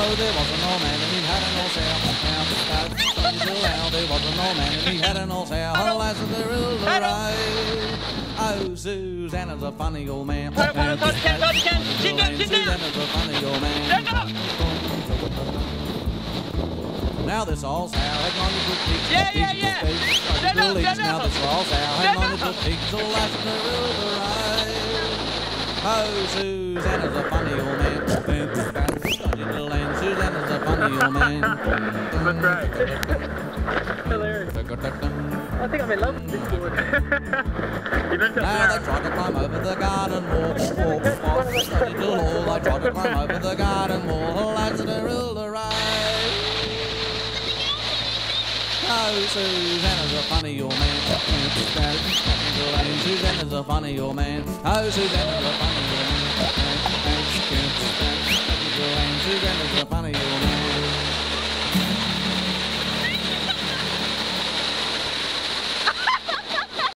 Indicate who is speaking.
Speaker 1: Oh, there was an old man and he had an old sow. There was an old man and he had an old sow. Oh, lads of the ride. Oh, Susanna's a funny old man. Susanna's a funny old man. Now this all sow, hang on to the peaks. Now this all sow, hang on to the peaks. Oh, lads of the ride. Oh, Susanna's a funny old man. Susanna's a funny old man.
Speaker 2: That's right. Hilarious. I think I'm in love with this woman.
Speaker 1: Now they try to climb over the garden wall. They try to climb over the garden wall. The lads of the ruler ride. Oh, Susanna's a funny old man. Susanna's a funny old man. Oh, Susanna's a funny old man. Susanna's a funny